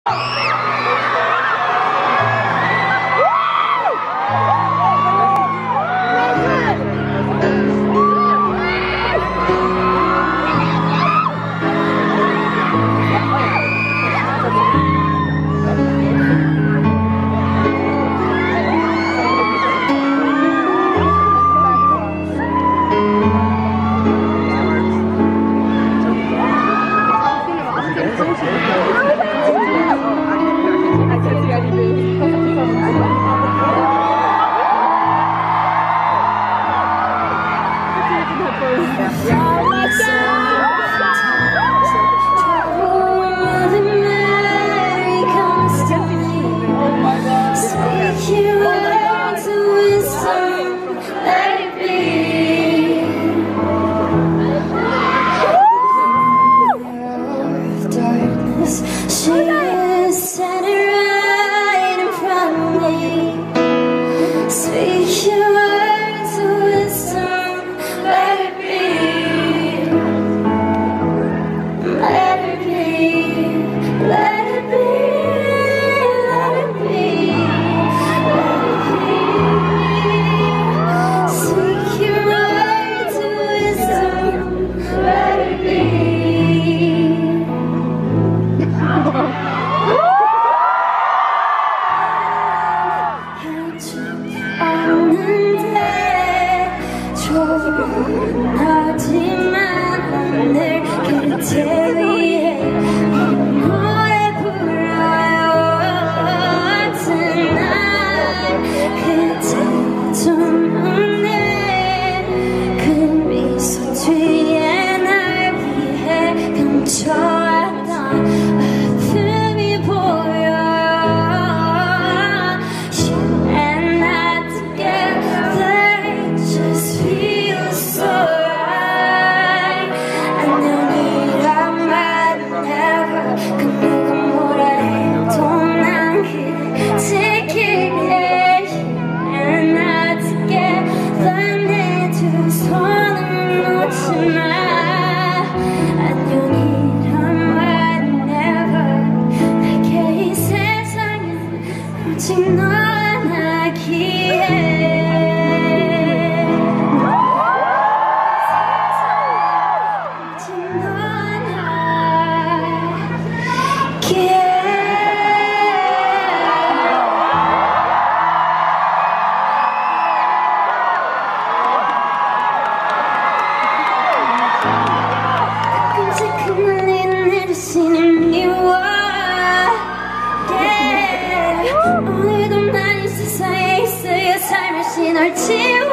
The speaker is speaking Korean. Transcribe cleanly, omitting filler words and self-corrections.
하지만 오늘 그대 위해 노래 불러요 Tonight 그대 좀 웃네 그 미소 뒤에 날 위해 감춰왔던 아픔이 보여요 You and I together just feel so right 안녕이란 말은 never 그 누가 뭐라 해도 난 그대 지킬게 You and I together 내 두 손은 놓지 마 안녕이란 말은 never 내게 이 세상엔 오직 너 하나기에 오늘도 난 이 세상에 있어야 살며시 널 지워